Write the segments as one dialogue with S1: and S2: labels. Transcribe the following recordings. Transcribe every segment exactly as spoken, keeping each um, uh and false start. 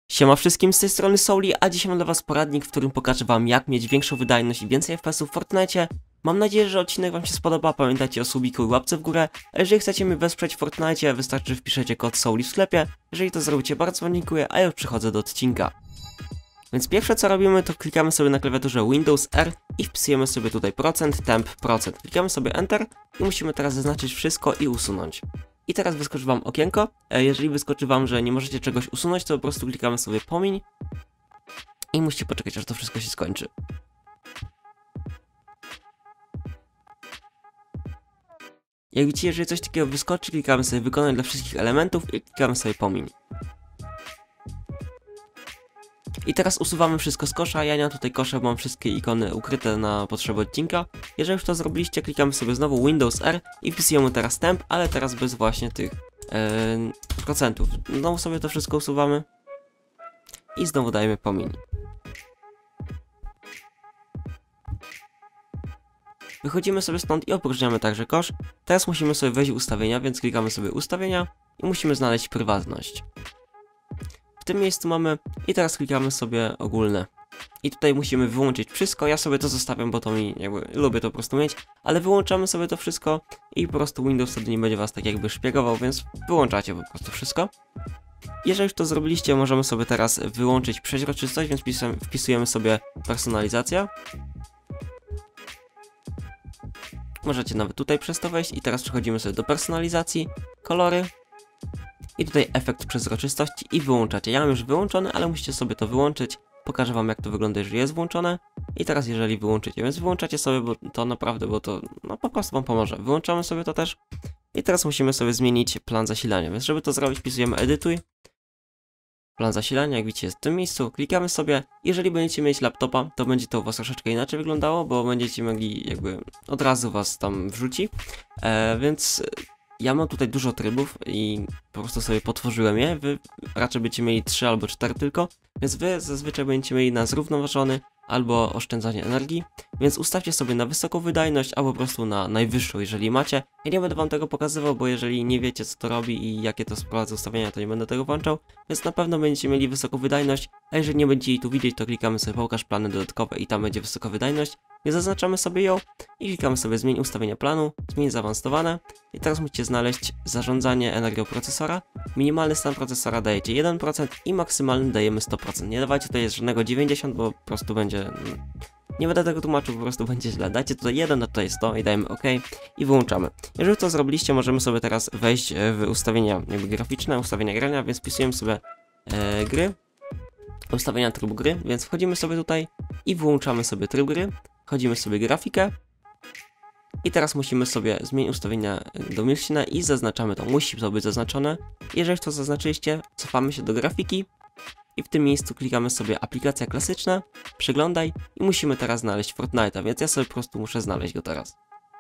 S1: Siema wszystkim, z tej strony Souli, a dzisiaj mam dla was poradnik, w którym pokażę wam, jak mieć większą wydajność i więcej F P S-ów w Fortnite. Mam nadzieję, że odcinek wam się spodoba, pamiętajcie o subiku i łapce w górę, a jeżeli chcecie mnie wesprzeć w Fortnite, wystarczy, że wpiszecie kod Souli w sklepie. Jeżeli to zrobicie, bardzo wam dziękuję, a ja już przechodzę do odcinka. Więc pierwsze co robimy, to klikamy sobie na klawiaturze Windows R i wpisujemy sobie tutaj procent, temp, procent. Klikamy sobie Enter i musimy teraz zaznaczyć wszystko i usunąć. I teraz wyskoczy wam okienko. Jeżeli wyskoczy wam, że nie możecie czegoś usunąć, to po prostu klikamy sobie pomiń i musicie poczekać, aż to wszystko się skończy. Jak widzicie, jeżeli coś takiego wyskoczy, klikamy sobie wykonać dla wszystkich elementów i klikamy sobie pomiń. I teraz usuwamy wszystko z kosza. Ja nie mam tutaj kosza, bo mam wszystkie ikony ukryte na potrzeby odcinka. Jeżeli już to zrobiliście, klikamy sobie znowu Windows R i wpisujemy teraz temp, ale teraz bez właśnie tych yy, procentów. Znowu sobie to wszystko usuwamy i znowu dajemy pomiń. Wychodzimy sobie stąd i opróżniamy także kosz. Teraz musimy sobie wejść w ustawienia, więc klikamy sobie ustawienia i musimy znaleźć prywatność. W tym miejscu mamy i teraz klikamy sobie ogólne. I tutaj musimy wyłączyć wszystko, ja sobie to zostawiam, bo to mi jakby lubię to po prostu mieć, ale wyłączamy sobie to wszystko i po prostu Windows wtedy nie będzie was tak jakby szpiegował, więc wyłączacie po prostu wszystko. Jeżeli już to zrobiliście, możemy sobie teraz wyłączyć przeźroczystość, więc wpisujemy sobie personalizacja. Możecie nawet tutaj przez to wejść i teraz przechodzimy sobie do personalizacji, kolory. I tutaj efekt przezroczystości i wyłączacie. Ja mam już wyłączony, ale musicie sobie to wyłączyć. Pokażę wam, jak to wygląda, jeżeli jest włączone. I teraz jeżeli wyłączycie, więc wyłączacie sobie, bo to naprawdę, bo to no po prostu wam pomoże. Wyłączamy sobie to też. I teraz musimy sobie zmienić plan zasilania, więc żeby to zrobić, wpisujemy edytuj. Plan zasilania, jak widzicie, jest w tym miejscu. Klikamy sobie. Jeżeli będziecie mieć laptopa, to będzie to u was troszeczkę inaczej wyglądało, bo będziecie mogli jakby od razu was tam wrzuci. E, więc... Ja mam tutaj dużo trybów i po prostu sobie potworzyłem je, wy raczej będziecie mieli trzy albo cztery tylko, więc wy zazwyczaj będziecie mieli na zrównoważony albo oszczędzanie energii, więc ustawcie sobie na wysoką wydajność albo po prostu na najwyższą, jeżeli macie. Ja nie będę wam tego pokazywał, bo jeżeli nie wiecie, co to robi i jakie to sprowadza ustawienia, to nie będę tego włączał, więc na pewno będziecie mieli wysoką wydajność, a jeżeli nie będziecie jej tu widzieć, to klikamy sobie pokaż plany dodatkowe i tam będzie wysoka wydajność. Nie zaznaczamy sobie ją i klikamy sobie zmień ustawienia planu, zmień zaawansowane i teraz musicie znaleźć zarządzanie energią procesora. Minimalny stan procesora dajecie jeden procent i maksymalny dajemy sto procent. Nie dawajcie tutaj żadnego dziewięćdziesiąt, bo po prostu będzie... Nie będę tego tłumaczył, po prostu będzie źle. Dajcie tutaj jeden, a tutaj sto i dajemy OK i wyłączamy. Jeżeli to zrobiliście, możemy sobie teraz wejść w ustawienia jakby graficzne, ustawienia grania, więc wpisujemy sobie e, gry, ustawienia trybu gry, więc wchodzimy sobie tutaj i włączamy sobie tryb gry. Wchodzimy sobie grafikę i teraz musimy sobie zmienić ustawienia domyślne i zaznaczamy to. Musi to być zaznaczone. Jeżeli to zaznaczyliście, cofamy się do grafiki i w tym miejscu klikamy sobie aplikacja klasyczna, przeglądaj i musimy teraz znaleźć Fortnite'a, więc ja sobie po prostu muszę znaleźć go teraz.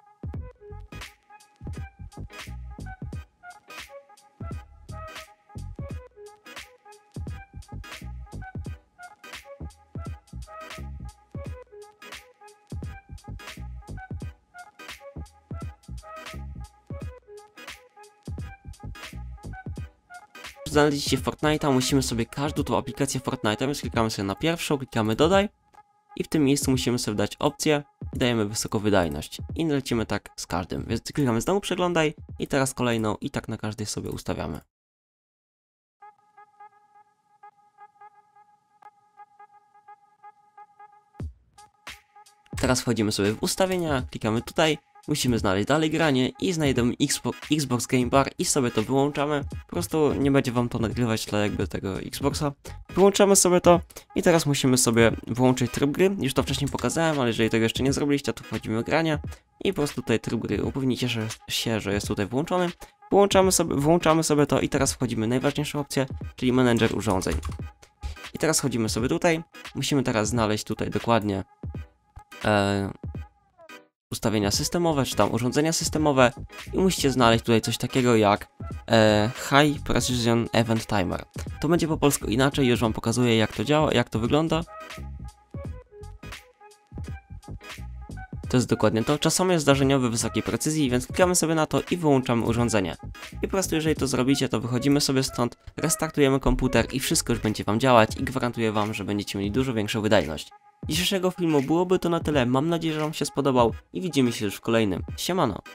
S1: Znaleźliście Fortnite'a, musimy sobie każdą tą aplikację Fortnite'a, więc klikamy sobie na pierwszą, klikamy dodaj i w tym miejscu musimy sobie dać opcję i dajemy wysoką wydajność i lecimy tak z każdym, więc klikamy znowu przeglądaj i teraz kolejną i tak na każdej sobie ustawiamy. Teraz wchodzimy sobie w ustawienia, klikamy tutaj. Musimy znaleźć dalej granie i znajdziemy Xbox, Xbox Game Bar i sobie to wyłączamy. Po prostu nie będzie wam to nagrywać dla jakby tego Xboxa. Wyłączamy sobie to i teraz musimy sobie włączyć tryb gry. Już to wcześniej pokazałem, ale jeżeli tego jeszcze nie zrobiliście, to wchodzimy w grania i po prostu tutaj tryb gry upewnijcie się, że jest tutaj włączony. Wyłączamy sobie, włączamy sobie to i teraz wchodzimy w najważniejszą opcję, czyli menedżer urządzeń. I teraz wchodzimy sobie tutaj. Musimy teraz znaleźć tutaj dokładnie e, ustawienia systemowe, czy tam urządzenia systemowe i musicie znaleźć tutaj coś takiego jak e, High Precision Event Timer. To będzie po polsku inaczej, już wam pokazuję, jak to działa, jak to wygląda. To jest dokładnie to. Czasomierz zdarzeniowy wysokiej precyzji, więc klikamy sobie na to i wyłączamy urządzenie. I po prostu jeżeli to zrobicie, to wychodzimy sobie stąd, restartujemy komputer i wszystko już będzie wam działać i gwarantuję wam, że będziecie mieli dużo większą wydajność. Dzisiejszego filmu byłoby to na tyle, mam nadzieję, że wam się spodobał i widzimy się już w kolejnym. Siemano!